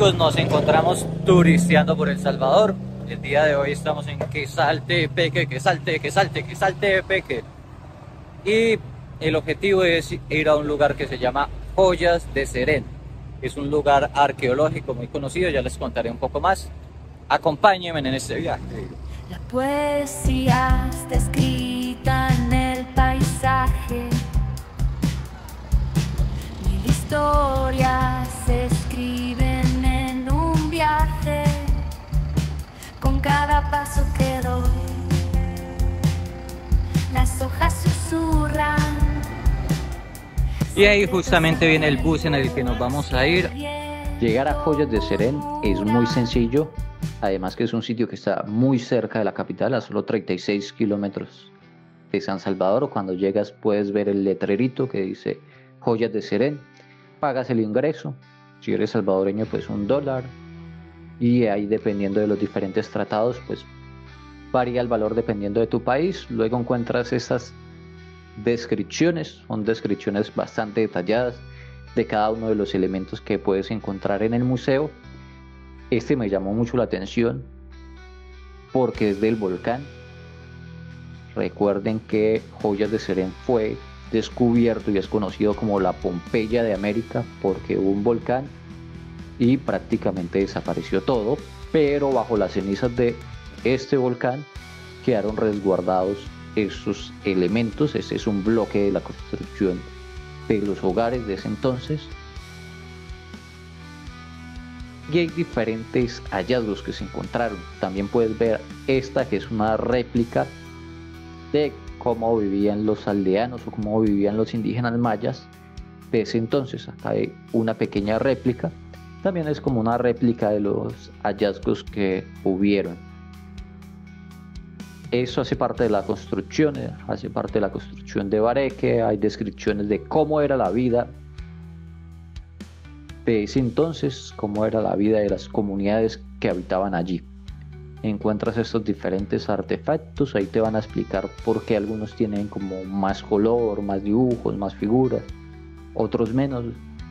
amigos, nos encontramos turisteando por El Salvador. El día de hoy estamos en Quesaltepeque, Quesaltepeque. Y el objetivo es ir a un lugar que se llama Joyas de Serén. Es un lugar arqueológico muy conocido, ya les contaré un poco más. Acompáñenme en este viaje. La poesía está escrita en el paisaje. Mil historias se escriben en un viaje. Con cada paso que doy, las hojas susurran. Y ahí justamente viene el bus en el que nos vamos a ir. Llegar a Joyas de Serén es muy sencillo, además que es un sitio que está muy cerca de la capital, a solo 36 kilómetros de San Salvador. Cuando llegas puedes ver el letrerito que dice Joyas de Serén, pagas el ingreso, si eres salvadoreño pues $1, y ahí dependiendo de los diferentes tratados pues varía el valor dependiendo de tu país. Luego encuentras estas descripciones, son descripciones bastante detalladas de cada uno de los elementos que puedes encontrar en el museo. Este me llamó mucho la atención porque es del volcán. Recuerden que Joyas de Serén fue descubierto y es conocido como la Pompeya de América porque hubo un volcán y prácticamente desapareció todo, pero bajo las cenizas de este volcán quedaron resguardados estos elementos. Este es un bloque de la construcción de los hogares de ese entonces. Y hay diferentes hallazgos que se encontraron. También puedes ver esta que es una réplica de cómo vivían los aldeanos o cómo vivían los indígenas mayas de ese entonces. Acá hay una pequeña réplica. También es como una réplica de los hallazgos que hubieron. Eso hace parte de la construcción, hace parte de la construcción de Bareque. Hay descripciones de cómo era la vida de ese entonces, cómo era la vida de las comunidades que habitaban allí. Encuentras estos diferentes artefactos, ahí te van a explicar por qué algunos tienen como más color, más dibujos, más figuras, otros menos.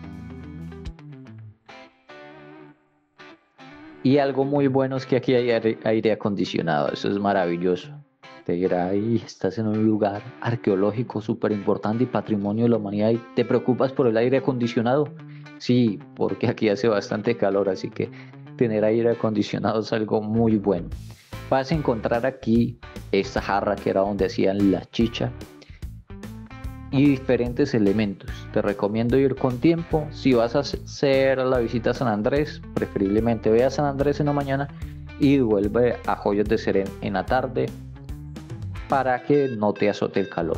Y algo muy bueno es que aquí hay aire acondicionado, eso es maravilloso. Te dirá, ahí estás en un lugar arqueológico súper importante y patrimonio de la humanidad y te preocupas por el aire acondicionado. Sí, porque aquí hace bastante calor, así que tener aire acondicionado es algo muy bueno. Vas a encontrar aquí esta jarra que era donde hacían la chicha y diferentes elementos. Te recomiendo ir con tiempo. Si vas a hacer la visita a San Andrés, preferiblemente ve a San Andrés en la mañana y vuelve a Joyas de Serén en la tarde para que no te azote el calor.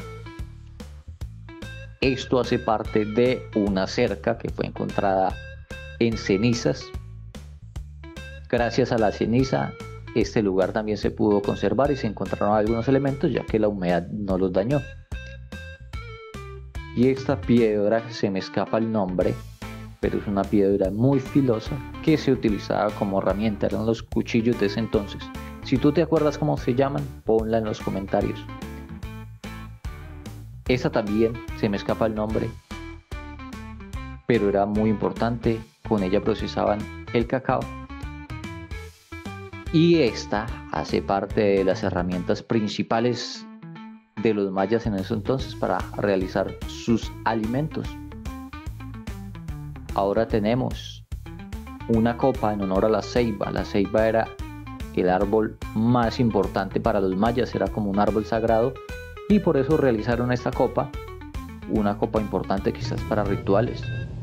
Esto hace parte de una cerca que fue encontrada en cenizas. Gracias a la ceniza, este lugar también se pudo conservar y se encontraron algunos elementos ya que la humedad no los dañó. Y esta piedra, se me escapa el nombre, pero es una piedra muy filosa que se utilizaba como herramienta, eran los cuchillos de ese entonces. Si tú te acuerdas cómo se llaman, ponla en los comentarios. Esa también, se me escapa el nombre, pero era muy importante, con ella procesaban el cacao. Y esta hace parte de las herramientas principales de los mayas en ese entonces para realizar sus alimentos. Ahora tenemos una copa en honor a la ceiba. La ceiba era el árbol más importante para los mayas, era como un árbol sagrado y por eso realizaron esta copa, una copa importante quizás para rituales.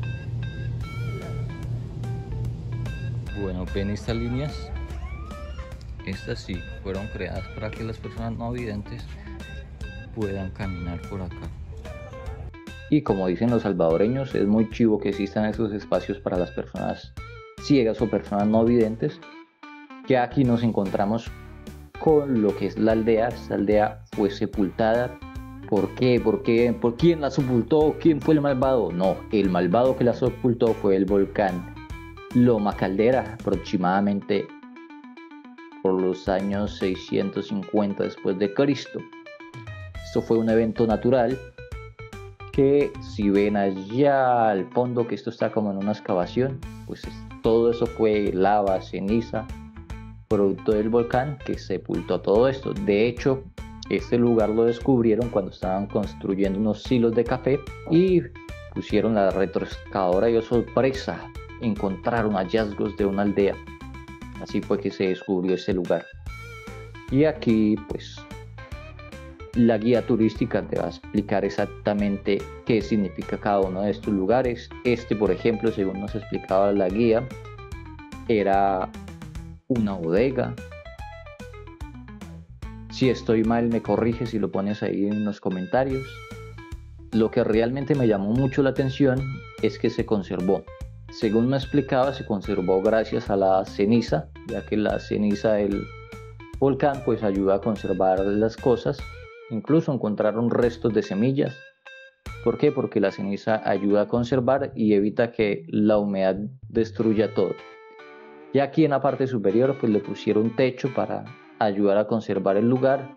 Bueno, ven estas líneas, estas sí fueron creadas para que las personas no videntes puedan caminar por acá. Y como dicen los salvadoreños, es muy chivo que existan esos espacios para las personas ciegas o personas no videntes. Ya aquí nos encontramos con lo que es la aldea. Esta aldea fue sepultada. ¿Por qué? ¿Por quién la sepultó? ¿Quién fue el malvado? No, el malvado que la sepultó fue el volcán Loma Caldera, aproximadamente por los años 650 después de Cristo. Esto fue un evento natural que, si ven allá al fondo que esto está como en una excavación, pues todo eso fue lava, ceniza, producto del volcán que sepultó todo esto. De hecho, este lugar lo descubrieron cuando estaban construyendo unos silos de café y pusieron la retroexcavadora y, oh sorpresa, encontraron hallazgos de una aldea. Así fue que se descubrió este lugar. Y aquí pues la guía turística te va a explicar exactamente qué significa cada uno de estos lugares. Este, por ejemplo, según nos explicaba la guía, era una bodega. Si estoy mal, me corriges y lo pones ahí en los comentarios. Lo que realmente me llamó mucho la atención es que se conservó. Según me explicaba, se conservó gracias a la ceniza, ya que la ceniza del volcán pues ayuda a conservar las cosas. Incluso encontraron restos de semillas. ¿Por qué? Porque la ceniza ayuda a conservar y evita que la humedad destruya todo. Y aquí en la parte superior pues le pusieron techo para ayudar a conservar el lugar.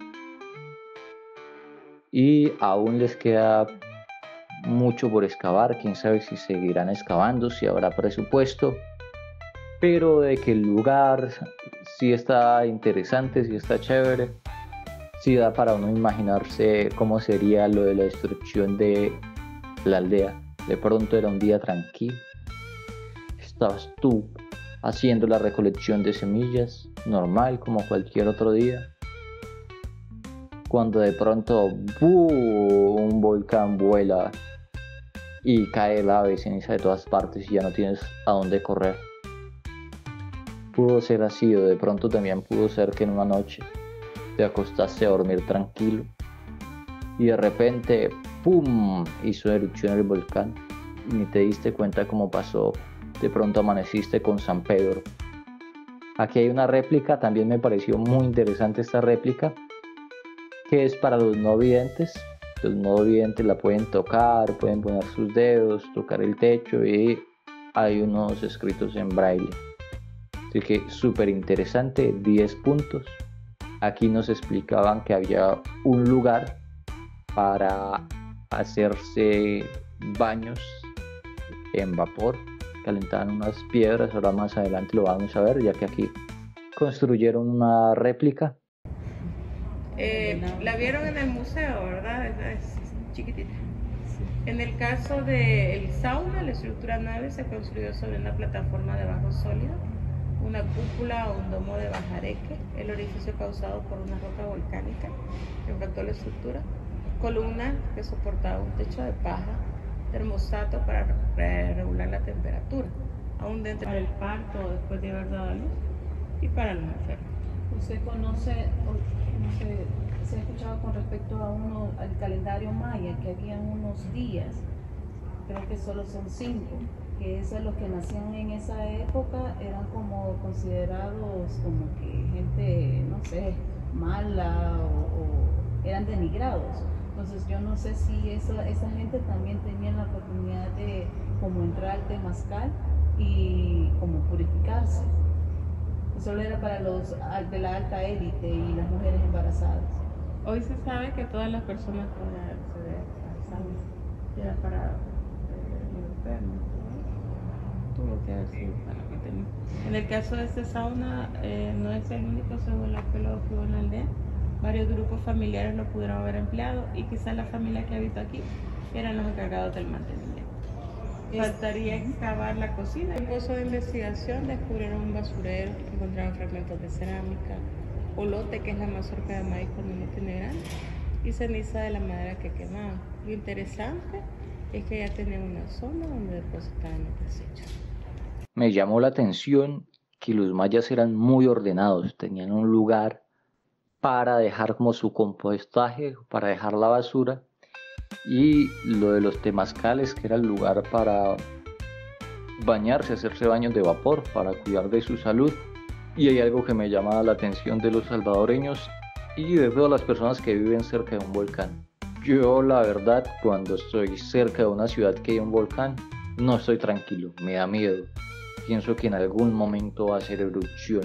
Y aún les queda mucho por excavar, quién sabe si seguirán excavando, si habrá presupuesto, pero de que el lugar sí está interesante, sí está chévere, sí da para uno imaginarse cómo sería lo de la destrucción de la aldea. De pronto era un día tranquilo, estabas tú haciendo la recolección de semillas, normal como cualquier otro día, cuando de pronto un volcán vuela y cae lava y ceniza de todas partes y ya no tienes a dónde correr. Pudo ser así, o de pronto también pudo ser que en una noche te acostaste a dormir tranquilo y de repente ¡pum! Hizo erupción el volcán y ni te diste cuenta cómo pasó. De pronto amaneciste con San Pedro. Aquí hay una réplica, también me pareció muy interesante esta réplica, que es para los no videntes. Los no videntes la pueden tocar, pueden poner sus dedos, tocar el techo y hay unos escritos en braille. Así que súper interesante, 10 puntos. Aquí nos explicaban que había un lugar para hacerse baños en vapor. Calentaban unas piedras, ahora más adelante lo vamos a ver, ya que aquí construyeron una réplica. La vieron en el museo, ¿verdad? Es chiquitita. Sí. En el caso del sauna, la estructura 9 se construyó sobre una plataforma de bajo sólido, una cúpula o un domo de bajareque, el orificio causado por una roca volcánica que impactó la estructura, columna que soportaba un techo de paja, termostato para regular la temperatura, aún dentro del parto o después de haber dado a luz, y para los enfermos. ¿Usted conoce, se ha escuchado con respecto al calendario maya, que habían unos días, creo que solo son 5, que esos los que nacían en esa época eran como considerados como que gente, no sé, mala o eran denigrados? Entonces yo no sé si esa gente también tenía la oportunidad de como entrar al temazcal y como purificarse. Solo era para los de la alta élite y las mujeres embarazadas. Hoy se sabe que todas las personas pueden acceder al sauna. Era para los enfermos. Tuvo que haber sido para que tenía. En el caso de este sauna, no es el único, según la que lo hubo en la aldea. Varios grupos familiares lo pudieron haber empleado y quizás la familia que habita aquí eran los encargados del mantenimiento. Faltaría excavar la cocina. En el pozo de investigación descubrieron un basurero, encontraron fragmentos de cerámica, olote, que es la mazorca de maíz cuando no tiene grano, y ceniza de la madera que quemaban. Lo interesante es que ya tenían una zona donde depositaban los desechos. Me llamó la atención que los mayas eran muy ordenados, tenían un lugar para dejar como su compostaje, para dejar la basura, y lo de los temazcales, que era el lugar para bañarse, hacerse baños de vapor, para cuidar de su salud. Y hay algo que me llama la atención de los salvadoreños y de todas las personas que viven cerca de un volcán. Yo la verdad, cuando estoy cerca de una ciudad que hay un volcán, no estoy tranquilo, me da miedo. Pienso que en algún momento va a hacer erupción.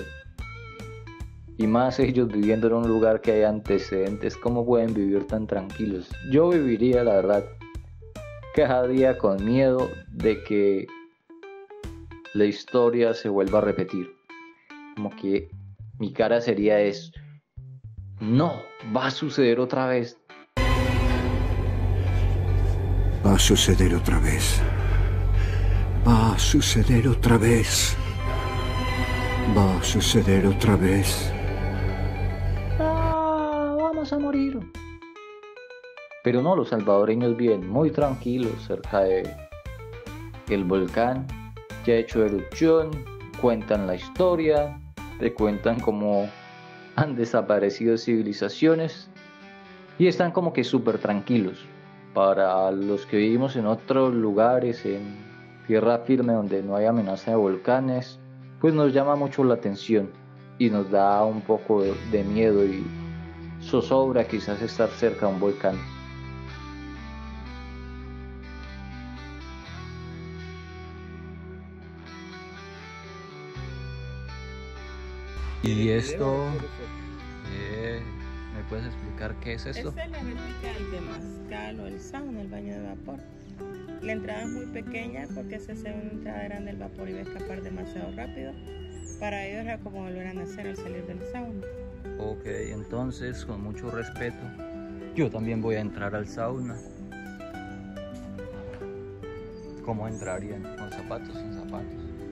Y más ellos viviendo en un lugar que hay antecedentes, ¿cómo pueden vivir tan tranquilos? Yo viviría, la verdad, cada día con miedo de que la historia se vuelva a repetir. Como que mi cara sería es, no, va a suceder otra vez. Va a suceder otra vez. Va a suceder otra vez. Va a suceder otra vez. Vamos a morir. Pero no, los salvadoreños viven muy tranquilos cerca de el volcán. Ya ha hecho erupción, cuentan la historia, te cuentan cómo han desaparecido civilizaciones y están como que súper tranquilos. Para los que vivimos en otros lugares, en tierra firme donde no hay amenaza de volcanes, pues nos llama mucho la atención y nos da un poco de miedo y zozobra quizás estar cerca de un volcán. ¿Y esto? ¿Me puedes explicar qué es esto? Esta es la réplica del temazcal o el sauna, el baño de vapor. La entrada es muy pequeña porque si hace una entrada grande el vapor iba a escapar demasiado rápido. Para ellos era como volver a nacer al salir del sauna. Ok, entonces con mucho respeto, yo también voy a entrar al sauna. ¿Cómo entrarían? ¿Con zapatos, sin zapatos?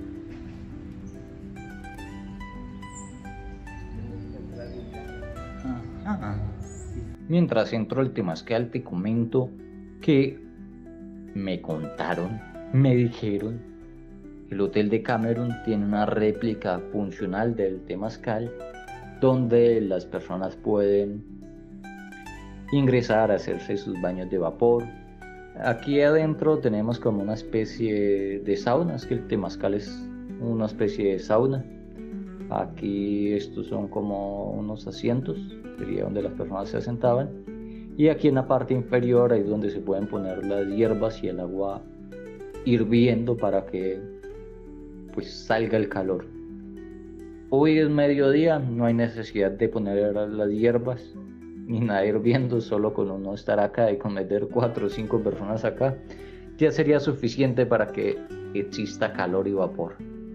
Ajá. Mientras entro al temazcal te comento que me contaron, me dijeron, el hotel de Cameron tiene una réplica funcional del temazcal donde las personas pueden ingresar a hacerse sus baños de vapor. Aquí adentro tenemos como una especie de sauna, es que el temazcal es una especie de sauna. Aquí estos son como unos asientos, sería donde las personas se sentaban. Y aquí en la parte inferior ahí es donde se pueden poner las hierbas y el agua hirviendo para que pues salga el calor. Hoy es mediodía, no hay necesidad de poner las hierbas ni nada hirviendo, solo con uno estar acá y con meter 4 o 5 personas acá ya sería suficiente para que exista calor y vapor.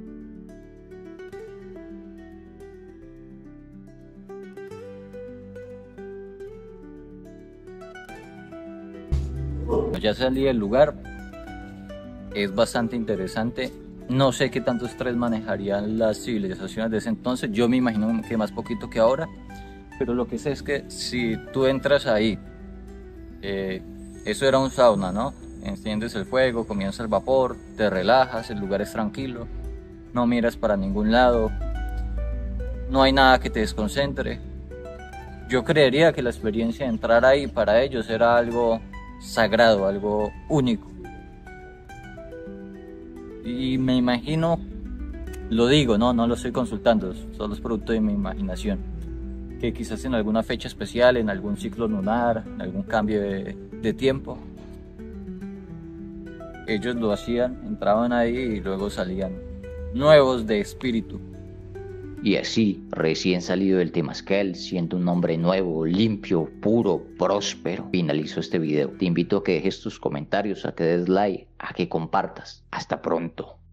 Ya salí del lugar, es bastante interesante. No sé qué tanto estrés manejarían las civilizaciones de ese entonces, yo me imagino que más poquito que ahora, pero lo que sé es que si tú entras ahí, eso era un sauna, ¿no? Enciendes el fuego, comienza el vapor, te relajas, el lugar es tranquilo, no miras para ningún lado, no hay nada que te desconcentre. Yo creería que la experiencia de entrar ahí para ellos era algo sagrado, algo único. Y me imagino, lo digo, no lo estoy consultando, solo es producto de mi imaginación, que quizás en alguna fecha especial, en algún ciclo lunar, en algún cambio de tiempo, ellos lo hacían, entraban ahí y luego salían nuevos de espíritu. Y así, recién salido del temazcal, siendo un hombre nuevo, limpio, puro, próspero, finalizo este video. Te invito a que dejes tus comentarios, a que des like, a que compartas. Hasta pronto.